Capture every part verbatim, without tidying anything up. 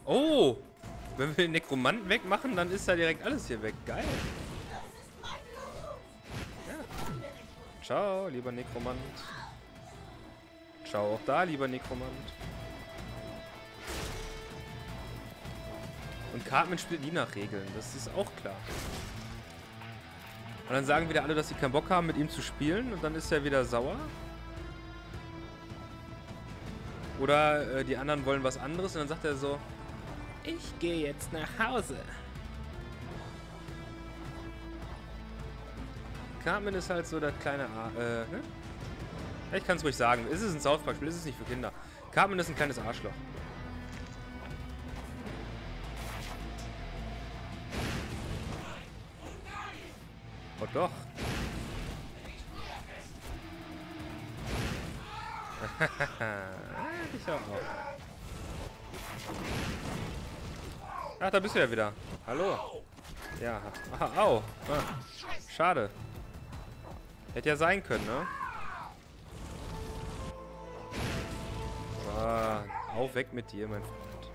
Oh! Wenn wir den Nekromanten wegmachen, dann ist da direkt alles hier weg. Geil. Ja. Ciao, lieber Nekromant. Ciao auch da, lieber Nekromant. Und Cartman spielt nie nach Regeln. Das ist auch klar. Und dann sagen wieder alle, dass sie keinen Bock haben, mit ihm zu spielen. Und dann ist er wieder sauer. Oder äh, die anderen wollen was anderes. Und dann sagt er so... Ich gehe jetzt nach Hause. Cartman ist halt so das kleine... A äh, ne? Ich kann es ruhig sagen. Es ist ein South Park-Spiel, es ist nicht für Kinder. Cartman ist ein kleines Arschloch. Oh doch. Ich auch. Ach, da bist du ja wieder. Hallo. Ja. Aha, au. Ah, schade. Hätte ja sein können, ne? Ah, auf, weg mit dir, mein Freund.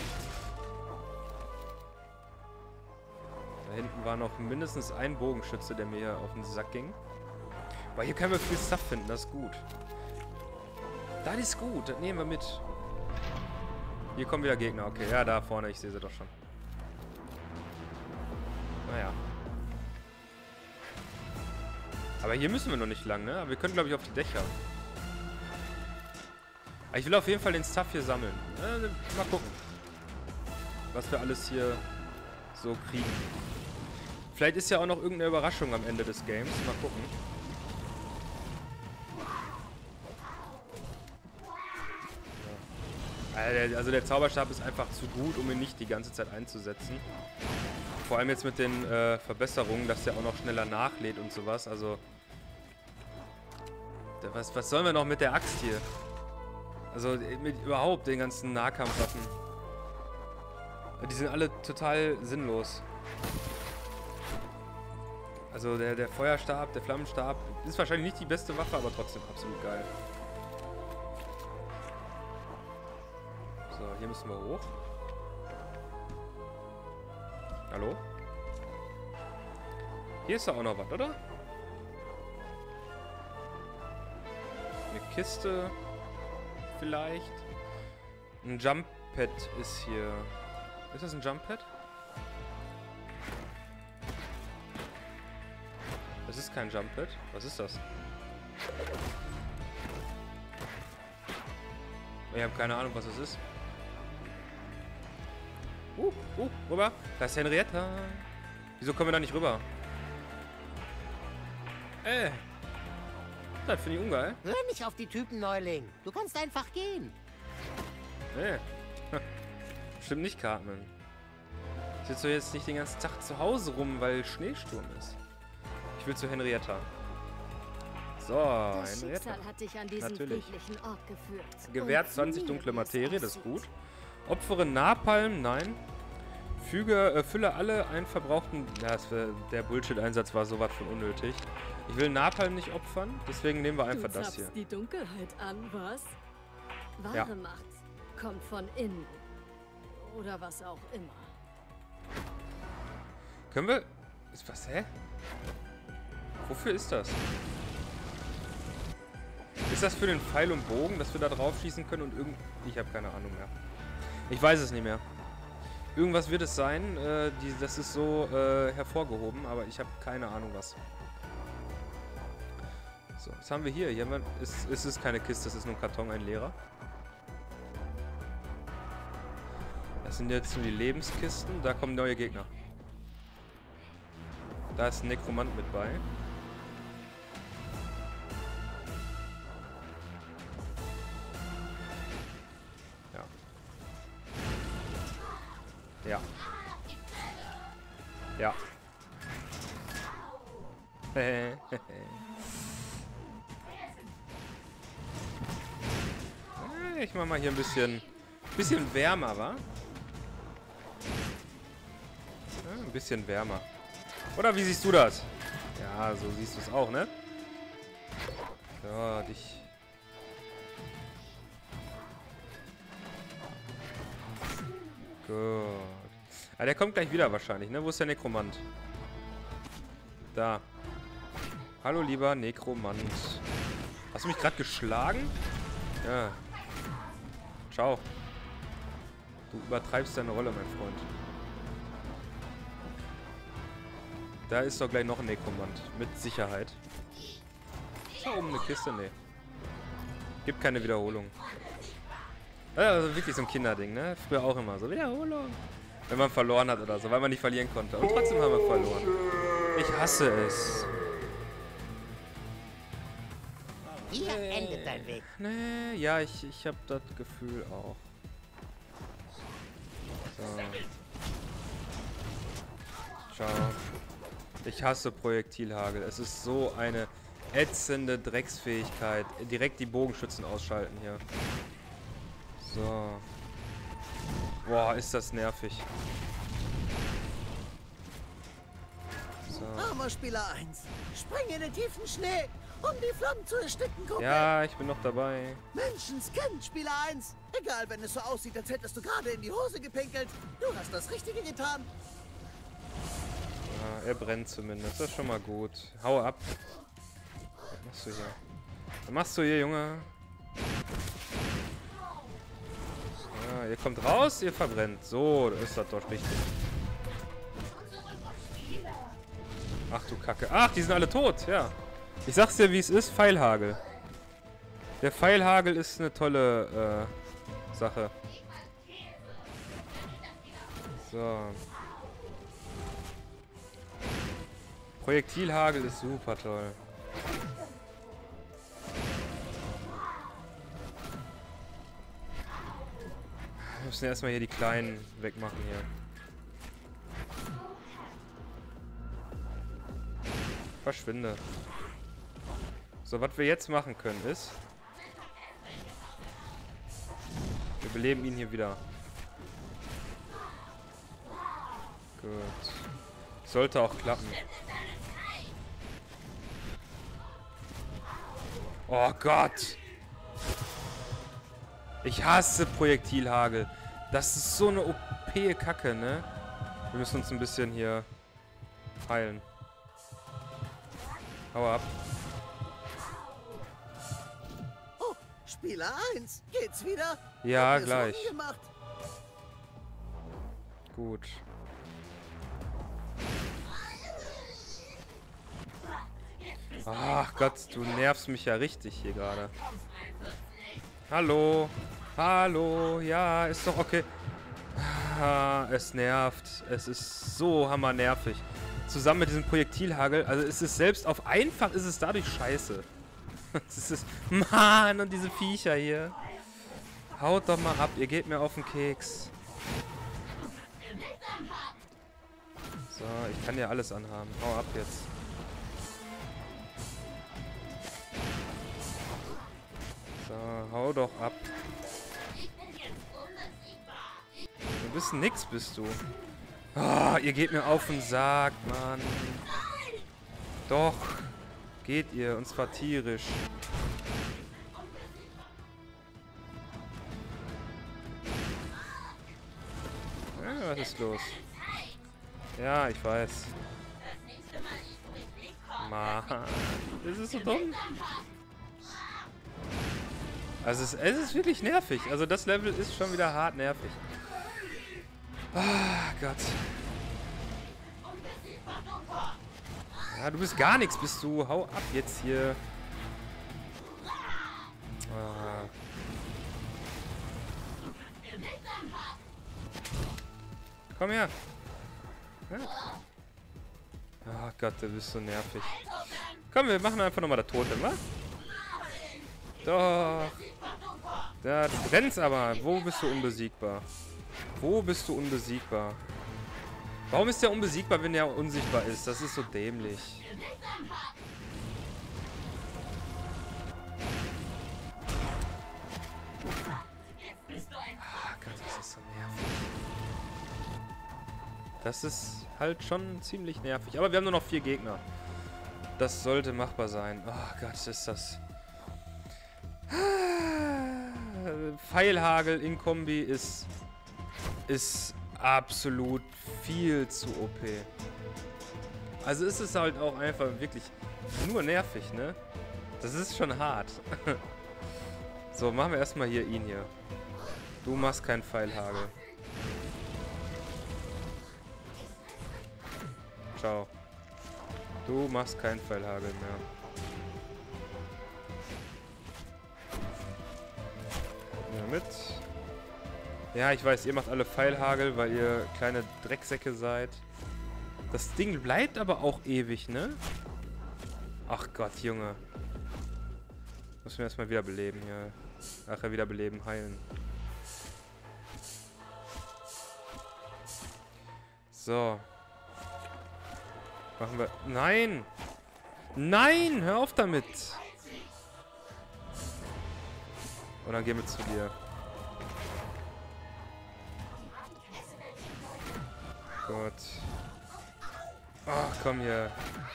Da hinten war noch mindestens ein Bogenschütze, der mir auf den Sack ging. Aber hier können wir viel Stuff finden, das ist gut. Das ist gut, das nehmen wir mit. Hier kommen wieder Gegner, okay. Ja, da vorne, ich sehe sie doch schon. Naja. Aber hier müssen wir noch nicht lang, ne? Aber wir können, glaube ich, auf die Dächer. Aber ich will auf jeden Fall den Stuff hier sammeln. Äh, mal gucken. Was wir alles hier so kriegen. Vielleicht ist ja auch noch irgendeine Überraschung am Ende des Games. Mal gucken. Also der Zauberstab ist einfach zu gut, um ihn nicht die ganze Zeit einzusetzen. Vor allem jetzt mit den äh, Verbesserungen, dass der auch noch schneller nachlädt und sowas. Also, was, was sollen wir noch mit der Axt hier? Also mit überhaupt den ganzen Nahkampfwaffen. Die sind alle total sinnlos. Also der, der Feuerstab, der Flammenstab ist wahrscheinlich nicht die beste Waffe, aber trotzdem absolut geil. So, hier müssen wir hoch. Hallo? Hier ist da auch noch was, oder? Eine Kiste. Vielleicht. Ein Jump Pad ist hier. Ist das ein Jump Pad? Das ist kein Jump Pad. Was ist das? Ich habe keine Ahnung, was das ist. Uh, uh, rüber. Da ist Henrietta. Wieso kommen wir da nicht rüber? Ey. Das finde ich ungeil. Hör nicht auf die Typen, Neuling. Du kannst einfach gehen. Nee. Stimmt nicht, Cartman. Ich sitze jetzt nicht den ganzen Tag zu Hause rum, weil Schneesturm ist. Ich will zu Henrietta. So, das Henrietta. Schicksal hat dich an diesen Natürlich. friedlichen Ort geführt. Gewährt zwanzig dunkle Materie, das ist gut. Opfere Napalm, nein. Füge, äh, fülle alle einen verbrauchten... Ja, das wär, der Bullshit-Einsatz war sowas von unnötig. Ich will Napalm nicht opfern, deswegen nehmen wir einfach du das hier. die Dunkelheit an, was? Wahre Ja. Macht kommt von innen. Oder was auch immer. Können wir... Ist was, hä? Wofür ist das? Ist das für den Pfeil und Bogen, dass wir da drauf schießen können und irgend... Ich habe keine Ahnung mehr. Ich weiß es nicht mehr. Irgendwas wird es sein, äh, die, das ist so äh, hervorgehoben, aber ich habe keine Ahnung was. So, was haben wir hier? Hier haben wir, ist, ist es keine Kiste, das ist nur ein Karton, ein leerer. Das sind jetzt nur die Lebenskisten, da kommen neue Gegner. Da ist ein Nekromant mit bei. Ja. Ja. Ich mach mal hier ein bisschen, bisschen wärmer, wa? Ja, ein bisschen wärmer. Oder wie siehst du das? Ja, so siehst du es auch, ne? So, dich... Gut. Ah, der kommt gleich wieder wahrscheinlich, ne? Wo ist der Nekromant? Da. Hallo, lieber Nekromant. Hast du mich gerade geschlagen? Ja. Ciao. Du übertreibst deine Rolle, mein Freund. Da ist doch gleich noch ein Nekromant. Mit Sicherheit. Ist da oben eine Kiste? Nee. Gibt keine Wiederholung. Also wirklich so ein Kinderding, ne? Früher auch immer so. Wiederholung. Wenn man verloren hat oder so, weil man nicht verlieren konnte. Und trotzdem haben wir verloren. Ich hasse es. Hier endet dein Weg. Nee, ja, ich, ich habe das Gefühl auch. So. Ciao. Ich hasse Projektilhagel. Es ist so eine ätzende Drecksfähigkeit. Direkt die Bogenschützen ausschalten hier. So. Boah, ist das nervig. So. Armer Spieler eins, spring in den tiefen Schnee, um die Flammen zu ersticken, Kumpel. Ja, ich bin noch dabei. Menschenskind, Spieler eins. Egal, wenn es so aussieht, als hättest du gerade in die Hose gepinkelt. Du hast das Richtige getan. Ja, er brennt zumindest. Das ist schon mal gut. Hau ab. Was machst du hier? Was machst du hier, Junge? Ja, ihr kommt raus, ihr verbrennt. So, da ist das doch richtig. Ach du Kacke. Ach, die sind alle tot, ja. Ich sag's dir, wie es ist. Pfeilhagel. Der Pfeilhagel ist eine tolle äh, Sache. So. Projektilhagel ist super toll. Wir müssen erstmal hier die Kleinen wegmachen hier. Verschwinde. So, was wir jetzt machen können ist... Wir beleben ihn hier wieder. Gut. Sollte auch klappen. Oh Gott! Ich hasse Projektilhagel. Das ist so eine O P-Kacke, ne? Wir müssen uns ein bisschen hier heilen. Hau ab. Oh, Spieler eins, geht's wieder? Ja, Hab mir gleich. Sorgen gemacht. Gut. Ach Gott, du nervst mich ja richtig hier gerade. Hallo. Hallo. Ja, ist doch okay. Ah, es nervt. Es ist so hammernervig. Zusammen mit diesem Projektilhagel. Also es ist selbst auf einfach ist es dadurch scheiße. Es ist... Mann, und diese Viecher hier. Haut doch mal ab. Ihr geht mir auf den Keks. So, ich kann ja alles anhaben. Hau ab jetzt. So, hau doch ab. Du bist nix, bist du. Ah, ihr geht mir auf den Sack, Mann. Doch. Geht ihr, und zwar tierisch. Ja, was ist los? Ja, ich weiß. Mann, das ist so dumm. Also es, es ist wirklich nervig. Also das Level ist schon wieder hart nervig. Ah, Gott. Ja, du bist gar nichts, bist du. Hau ab jetzt hier. Ah. Komm her. Ja. Oh Gott, du bist so nervig. Komm, wir machen einfach nochmal das Tote, wa? Doch. Da, du brennst aber. Wo bist du unbesiegbar? Wo bist du unbesiegbar? Warum ist der unbesiegbar, wenn der unsichtbar ist? Das ist so dämlich. Ah Gott, das ist so nervig. Das ist halt schon ziemlich nervig. Aber wir haben nur noch vier Gegner. Das sollte machbar sein. Oh Gott, ist das... Pfeilhagel in Kombi ist ist absolut viel zu O P. Also ist es halt auch einfach wirklich nur nervig, ne? Das ist schon hart. So, machen wir erstmal hier ihn hier. Du machst keinen Pfeilhagel. Ciao. Du machst keinen Pfeilhagel mehr. Ja, mit. Ja, ich weiß, ihr macht alle Pfeilhagel, weil ihr kleine Drecksäcke seid. Das Ding bleibt aber auch ewig, ne? Ach Gott, Junge. Muss mir erstmal wiederbeleben hier. Ach ja, wiederbeleben, heilen. So. Machen wir... Nein! Nein! Hör auf damit! Und dann gehen wir zu dir. Gott. Ach, komm hier.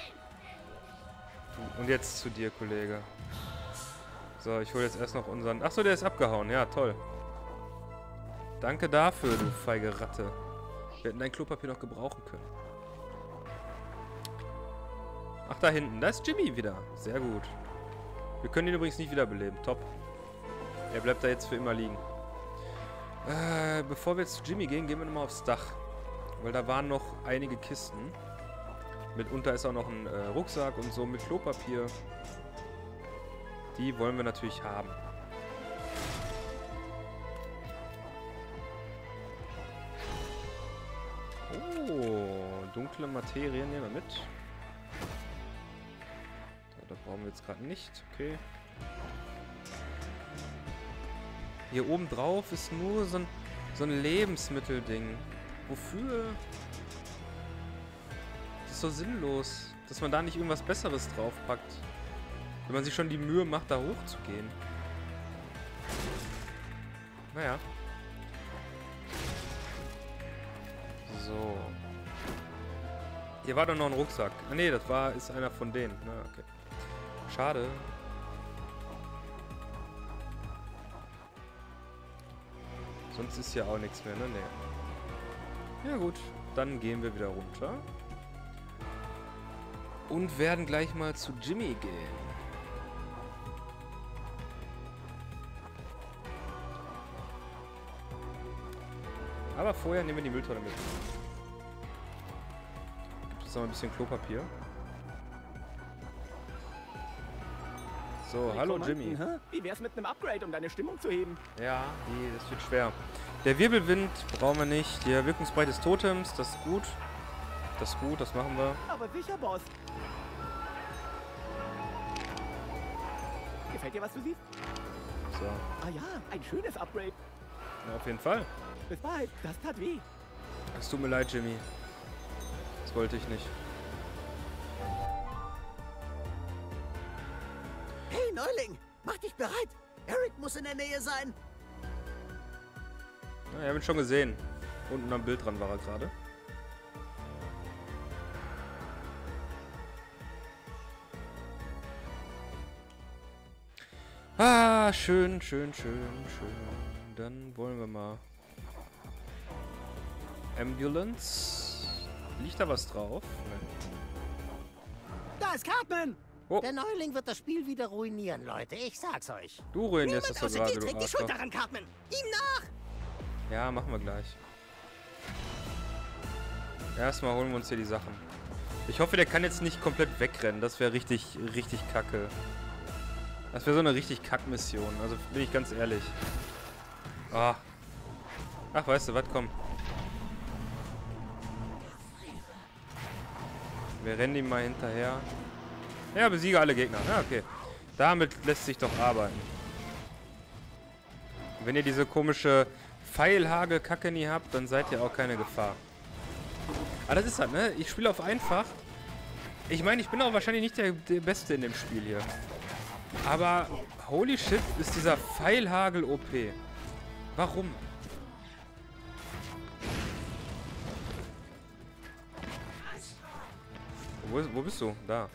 Und jetzt zu dir, Kollege. So, ich hole jetzt erst noch unseren... Achso, der ist abgehauen. Ja, toll. Danke dafür, du feige Ratte. Wir hätten dein Klopapier noch gebrauchen können. Ach, da hinten. Da ist Jimmy wieder. Sehr gut. Wir können ihn übrigens nicht wiederbeleben. Top. Er bleibt da jetzt für immer liegen. Äh, bevor wir jetzt zu Jimmy gehen, gehen wir nochmal aufs Dach. Weil da waren noch einige Kisten. Mitunter ist auch noch ein äh, Rucksack und so mit Klopapier. Die wollen wir natürlich haben. Oh, dunkle Materie nehmen wir mit. So, das brauchen wir jetzt gerade nicht. Okay. Hier oben drauf ist nur so ein, so ein Lebensmittelding. Wofür? Das ist so sinnlos, dass man da nicht irgendwas Besseres draufpackt. Wenn man sich schon die Mühe macht, da hochzugehen. Naja. So. Hier war doch noch ein Rucksack. Ah ne, das war, ist einer von denen. Na, okay. Schade. Sonst ist hier auch nichts mehr, ne? Nee. Ja gut, dann gehen wir wieder runter. Und werden gleich mal zu Jimmy gehen. Aber vorher nehmen wir die Mülltonne mit. Gibt es noch ein bisschen Klopapier? So, hallo Jimmy. Wie wär's mit einem Upgrade, um deine Stimmung zu heben? Ja, nee, das wird schwer. Der Wirbelwind brauchen wir nicht. Der Wirkungsbereich des Totems, das ist gut. Das ist gut, das machen wir. Aber sicher, Boss. Gefällt dir, was du siehst? So. Ah ja, ein schönes Upgrade. Ja, auf jeden Fall. Bis bald, das tat weh. Es tut mir leid, Jimmy. Das wollte ich nicht. Hey, Neuling! Mach dich bereit! Eric muss in der Nähe sein! Ja, ich habe ihn schon gesehen. Unten am Bild dran war er gerade. Ah, schön, schön, schön, schön. Dann wollen wir mal... Ambulance. Liegt da was drauf? Nein. Da ist Cartman! Oh, Der Neuling wird das Spiel wieder ruinieren, Leute. Ich sag's euch. du ruinierst das Niemand doch außer gerade, dir du trägt die Schuld Arschloch. daran, Cartman! Ihm nach! Ja, machen wir gleich. Erstmal holen wir uns hier die Sachen. Ich hoffe, der kann jetzt nicht komplett wegrennen. Das wäre richtig, richtig kacke. Das wäre so eine richtig Kack-Mission. Also bin ich ganz ehrlich. Ah. Ach, weißt du was, komm. Wir rennen ihm mal hinterher. Ja, besiege alle Gegner. Ja, okay. Damit lässt sich doch arbeiten. Wenn ihr diese komische Pfeilhagel-Kacke nie habt, dann seid ihr auch keine Gefahr. Aber das ist halt, ne? Ich spiele auf einfach. Ich meine, ich bin auch wahrscheinlich nicht der, der Beste in dem Spiel hier. Aber, holy shit, ist dieser Pfeilhagel O P. Warum? Wo, wo bist du? Da.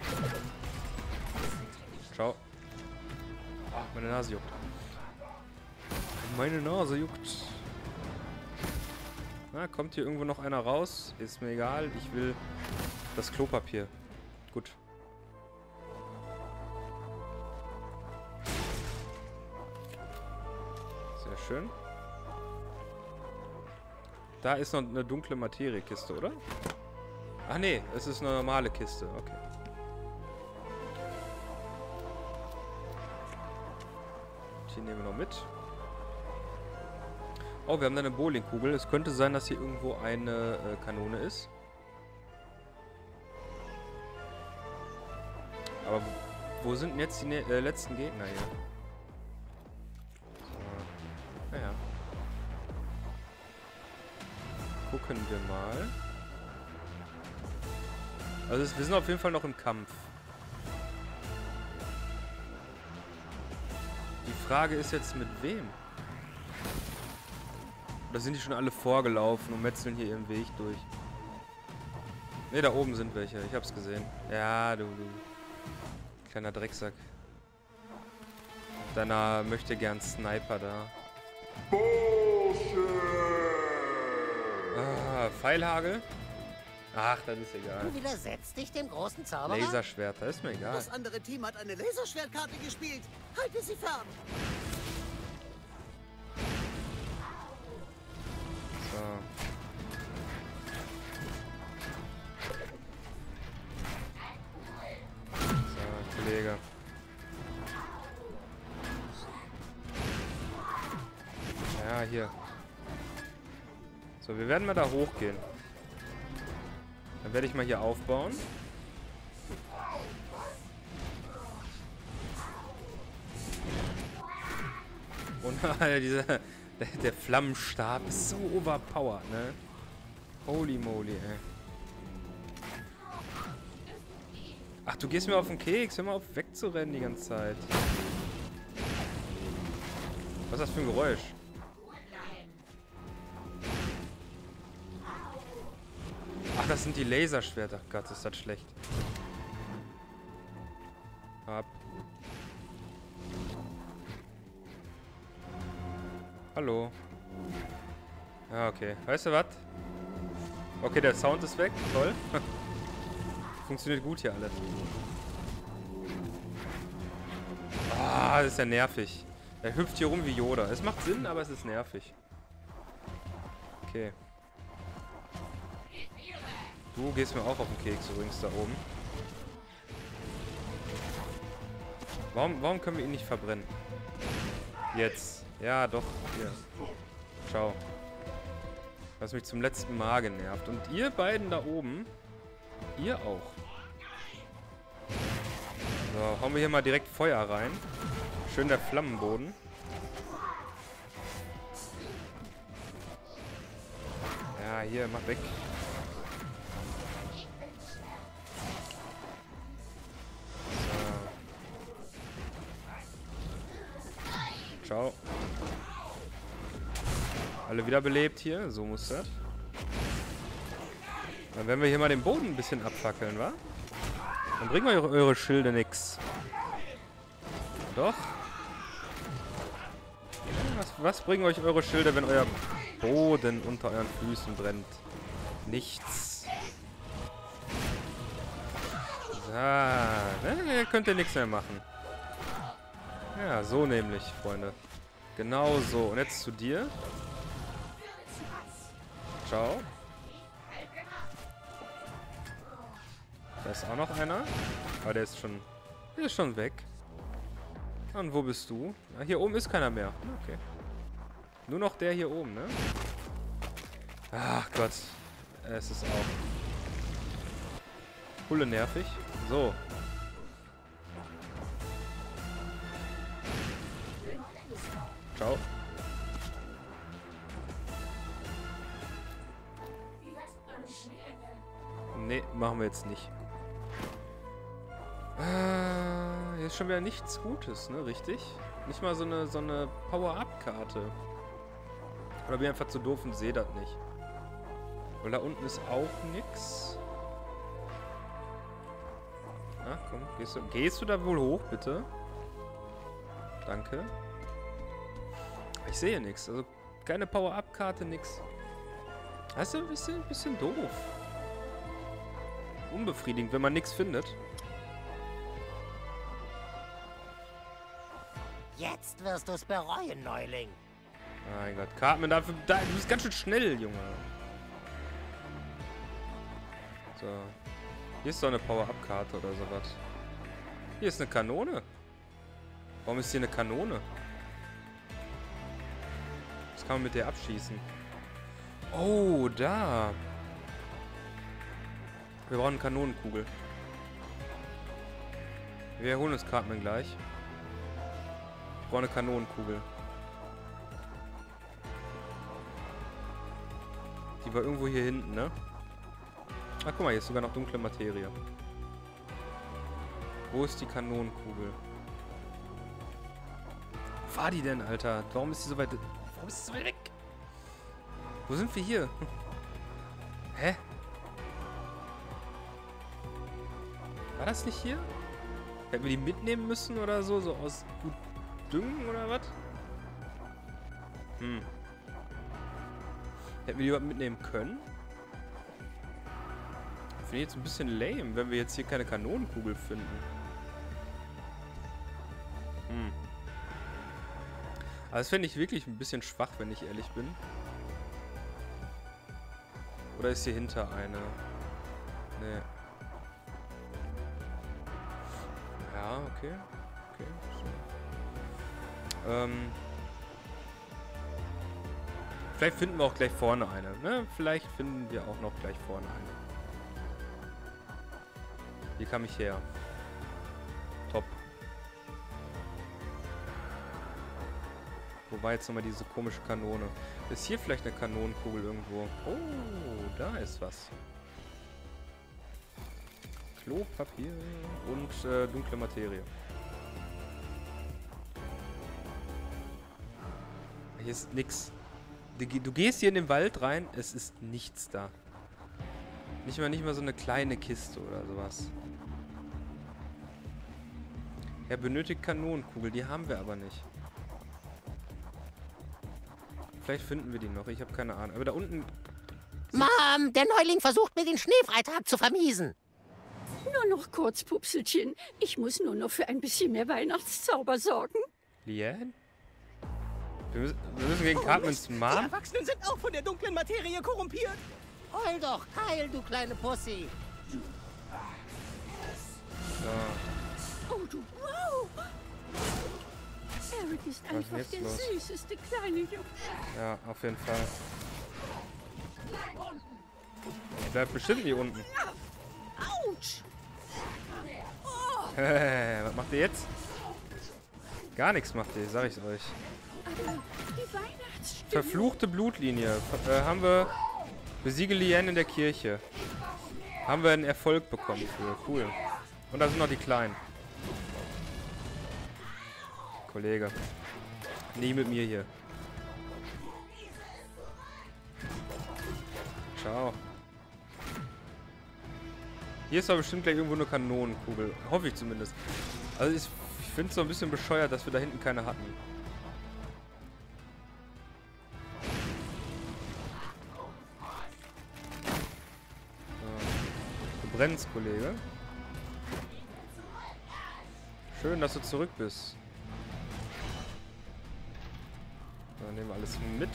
Ciao. Ach, meine Nase juckt. Meine Nase juckt. Na, kommt hier irgendwo noch einer raus? Ist mir egal. Ich will das Klopapier. Gut. Sehr schön. Da ist noch eine dunkle Materiekiste, oder? Ach nee, es ist eine normale Kiste. Okay. Die nehmen wir noch mit. Oh, wir haben da eine Bowlingkugel. Es könnte sein, dass hier irgendwo eine äh, Kanone ist. Aber wo, wo sind denn jetzt die ne äh, letzten Gegner hier? So. Naja. Gucken wir mal. Also es, wir sind auf jeden Fall noch im Kampf. Die Frage ist jetzt mit wem? Oder sind die schon alle vorgelaufen und metzeln hier ihren Weg durch? Ne, da oben sind welche. Ich hab's gesehen. Ja, du, du. Kleiner Drecksack. Deiner möchte gern Sniper da. Ah, Pfeilhagel? Ach, das ist egal. Du widersetzt dich dem großen Zauberer? Laserschwerter, ist mir egal. Das andere Team hat eine Laserschwertkarte gespielt. Halte sie fern. So. So, Kollege. Ja, hier. So, wir werden mal da hochgehen. Dann werde ich mal hier aufbauen. Und dieser, der, der Flammenstab ist so overpowered, ne? Holy moly, ey. Ach, du gehst mir auf den Keks. Hör mal auf, wegzurennen die ganze Zeit. Was ist das für ein Geräusch? Ach, das sind die Laserschwerter. Ach Gott, ist das schlecht. Ab. Hallo. Ja, okay. Weißt du was? Okay, der Sound ist weg. Toll. Funktioniert gut hier alles. Ah, das ist ja nervig. Er hüpft hier rum wie Yoda. Es macht Sinn, aber es ist nervig. Okay. Du gehst mir auch auf den Keks übrigens da oben. Warum, warum können wir ihn nicht verbrennen? Jetzt. Ja, doch. Hier. Ciao. Du hast mich zum letzten Mal genervt. Und ihr beiden da oben, ihr auch. So, hauen wir hier mal direkt Feuer rein. Schön der Flammenboden. Ja, hier, mach weg. So. Ciao. Alle wiederbelebt hier, so muss das. Dann werden wir hier mal den Boden ein bisschen abfackeln, wa? Dann bringen wir eure Schilde nix. Doch. Was, was bringen euch eure Schilde, wenn euer Boden unter euren Füßen brennt? Nichts. So, ne, ihr könnt ihr nichts mehr machen. Ja, so nämlich, Freunde. Genau so. Und jetzt zu dir. Ciao. Da ist auch noch einer. Aber der ist schon... Der ist schon weg. Und wo bist du? Ah, hier oben ist keiner mehr. Okay. Nur noch der hier oben, ne? Ach Gott. Es ist auch... Hulle nervig. So. Ciao. Nee, machen wir jetzt nicht. Ah, hier ist schon wieder nichts Gutes, ne? Richtig? Nicht mal so eine, so eine Power-Up-Karte. Oder bin ich einfach zu doof und sehe das nicht. Weil da unten ist auch nix. Na, komm, gehst du, gehst du da wohl hoch, bitte? Danke. Ich sehe nichts. Also keine Power-Up-Karte, nix. Das ist ein bisschen, ein bisschen doof. Unbefriedigend, wenn man nichts findet. Jetzt wirst du es bereuen, Neuling. Mein Gott, Cartman, dafür, da, du bist ganz schön schnell, Junge. So. Hier ist doch eine Power-Up-Karte oder sowas. Hier ist eine Kanone. Warum ist hier eine Kanone? Was kann man mit der abschießen? Oh, da. Wir brauchen eine Kanonenkugel. Wir holen uns Cartman gleich. Ich brauche eine Kanonenkugel. Die war irgendwo hier hinten, ne? Ah, guck mal, hier ist sogar noch dunkle Materie. Wo ist die Kanonenkugel? Wo war die denn, Alter? Warum ist die so weit... Warum ist sie so weit weg? Wo sind wir hier? Hä? War das nicht hier? Hätten wir die mitnehmen müssen oder so? So aus gut Düngen oder was? Hm. Hätten wir die überhaupt mitnehmen können? Finde ich jetzt ein bisschen lame, wenn wir jetzt hier keine Kanonenkugel finden. Hm. Aber das finde ich wirklich ein bisschen schwach, wenn ich ehrlich bin. Oder ist hier hinter eine? Nee. Ja, okay. Okay. So. Ähm. Vielleicht finden wir auch gleich vorne eine, ne? Vielleicht finden wir auch noch gleich vorne eine. Hier kam ich her. Top. Wo war jetzt nochmal diese komische Kanone? Ist hier vielleicht eine Kanonenkugel irgendwo? Oh, da ist was. Klopapier und äh, dunkle Materie. Hier ist nix. Du, du gehst hier in den Wald rein, es ist nichts da. Nicht mal, nicht mal so eine kleine Kiste oder sowas. Er benötigt Kanonenkugel, die haben wir aber nicht. Vielleicht finden wir die noch, ich habe keine Ahnung. Aber da unten... Mom, der Neuling versucht mir den Schneefreitag zu vermiesen. Nur noch kurz, Pupselchen. Ich muss nur noch für ein bisschen mehr Weihnachtszauber sorgen. Liane? Wir müssen, wir müssen gegen Cartmans Die Mom? Erwachsenen sind auch von der dunklen Materie korrumpiert. Heul doch, Keil, du kleine Pussy. So. Oh, du wow! Eric ist Was ist einfach jetzt der los? süßeste kleine Junge. Ja, auf jeden Fall. Ich bleib bestimmt hier unten. Autsch! Was macht ihr jetzt? Gar nichts macht ihr, sag ich euch. Aber die Weihnachtsstimmung... Verfluchte Blutlinie. Ver äh, haben wir... Besiege Liane in der Kirche. Haben wir einen Erfolg bekommen für. Cool. Und da sind noch die Kleinen. Kollege. Nie mit mir hier. Ciao. Hier ist aber bestimmt gleich irgendwo eine Kanonenkugel. Hoffe ich zumindest. Also ich, ich finde es so ein bisschen bescheuert, dass wir da hinten keine hatten. So. Du brennst, Kollege. Schön, dass du zurück bist. Dann nehmen wir alles mit.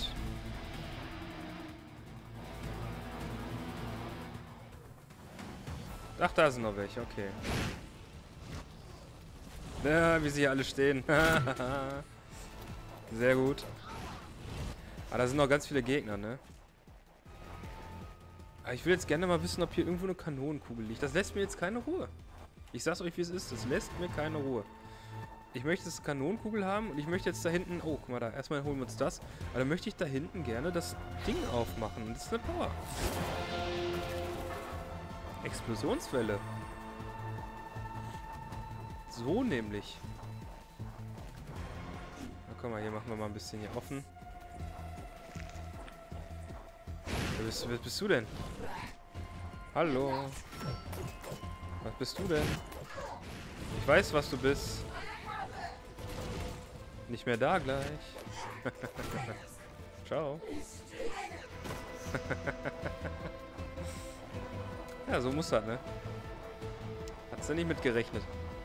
Ach, da sind noch welche, okay. Ja, wie sie hier alle stehen. Sehr gut. Ah, da sind noch ganz viele Gegner, ne? Aber ich will jetzt gerne mal wissen, ob hier irgendwo eine Kanonenkugel liegt. Das lässt mir jetzt keine Ruhe. Ich sag's euch, wie es ist. Das lässt mir keine Ruhe. Ich möchte jetzt eine Kanonenkugel haben und ich möchte jetzt da hinten... Oh, guck mal da. Erstmal holen wir uns das. Aber dann möchte ich da hinten gerne das Ding aufmachen. Und das ist eine Power. Explosionswelle. So nämlich. Na komm mal, hier machen wir mal ein bisschen hier offen. Wer bist, wer bist du denn? Hallo. Was bist du denn? Ich weiß, was du bist. Nicht mehr da gleich. Ciao. Ja, so muss das, ne? Hat's ja nicht mitgerechnet.